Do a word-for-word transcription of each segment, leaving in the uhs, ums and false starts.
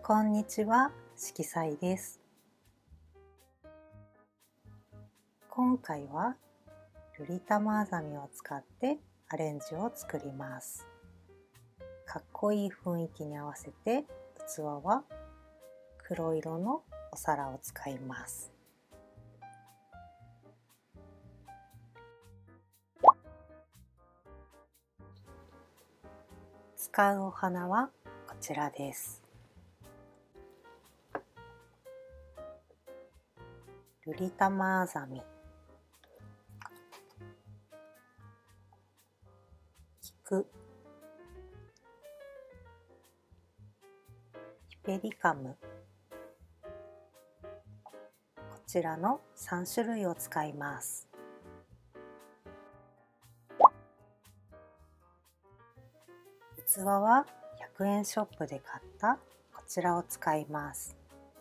こんにちは、色彩です。今回はルリタマアザミを使ってアレンジを作ります。かっこいい雰囲気に合わせて器は黒色のお皿を使います。使うお花はこちらです。ルリタマアザミ、菊、ヒペリカム、こちらのさん種類を使います。器はひゃくえんショップで買ったこちらを使います。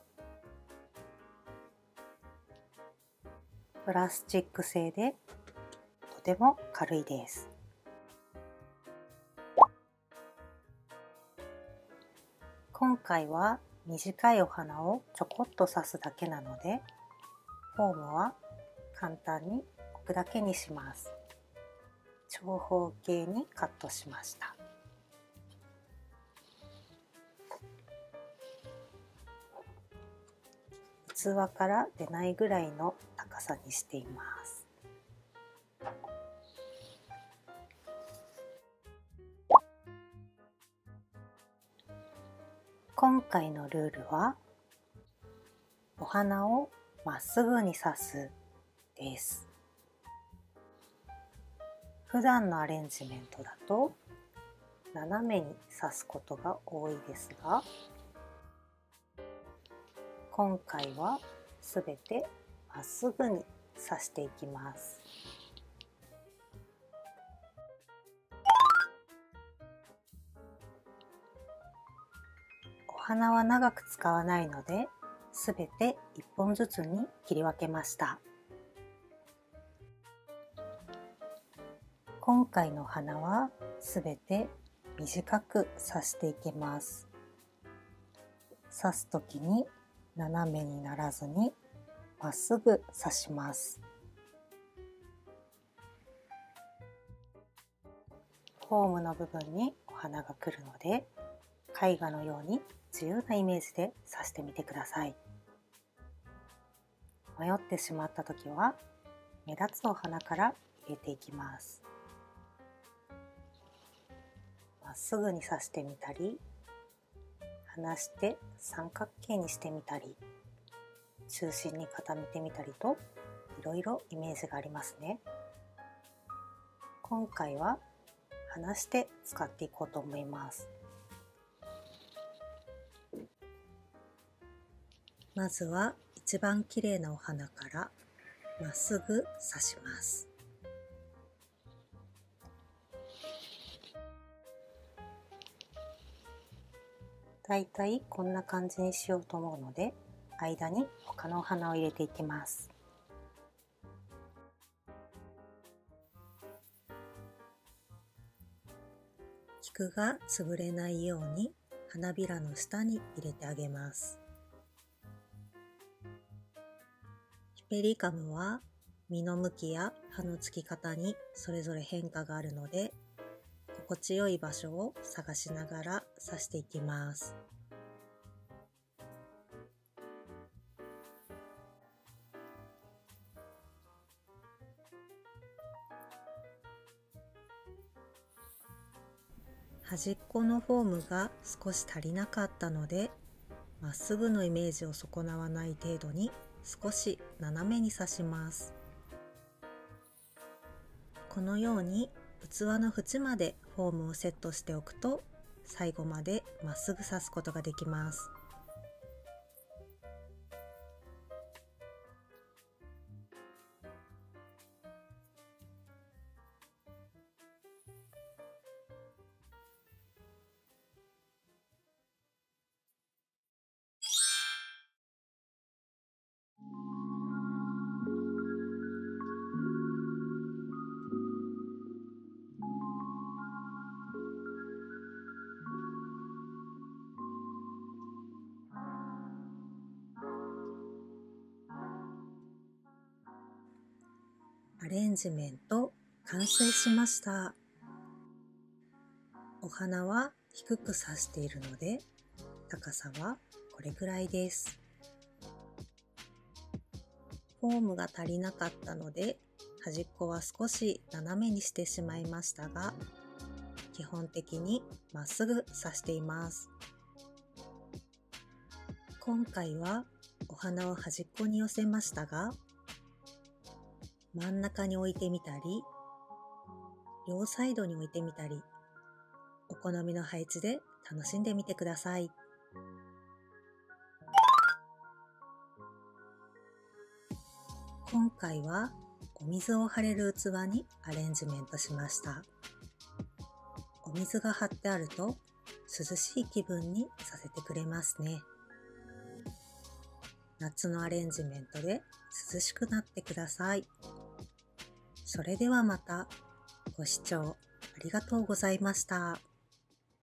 プラスチック製でとても軽いです。今回は短いお花をちょこっと刺すだけなので、フォームは簡単に置くだけにします。長方形にカットしました。器から出ないぐらいの高さにしています。今回のルールはお花をまっすぐに刺すです。普段のアレンジメントだと斜めに刺すことが多いですが、今回はすべてまっすぐに刺していきます。お花は長く使わないので、すべていっぽんずつに切り分けました。今回の花はすべて短く刺していきます。刺すときに斜めにならずにまっすぐ刺します。フォームの部分にお花が来るので、絵画のように自由なイメージで刺してみてください。迷ってしまったときは目立つお花から入れていきます。まっすぐに刺してみたり、離して三角形にしてみたり、中心に固めてみたりと、いろいろイメージがありますね。今回は離して使っていこうと思います。まずは一番綺麗なお花からまっすぐ刺します。だいたいこんな感じにしようと思うので、間に他のお花を入れていきます。菊が潰れないように花びらの下に入れてあげます。ヒペリカムは実の向きや葉のつき方にそれぞれ変化があるので、心地よい場所を探しながら刺していきます。端っこのフォームが少し足りなかったので、まっすぐのイメージを損なわない程度に少し斜めに刺します。このように器の縁までフォームをセットしておくと、最後までまっすぐ刺すことができます。 アレンジメント完成しました。お花は低く挿しているので、高さはこれぐらいです。フォームが足りなかったので、端っこは少し斜めにしてしまいましたが、基本的にまっすぐ挿しています。今回はお花を端っこに寄せましたが、真ん中に置いてみたり、両サイドに置いてみたり、お好みの配置で楽しんでみてください。今回はお水を張れる器にアレンジメントしました。お水が張ってあると涼しい気分にさせてくれますね。夏のアレンジメントで涼しくなってください。それではまた。ご視聴ありがとうございました。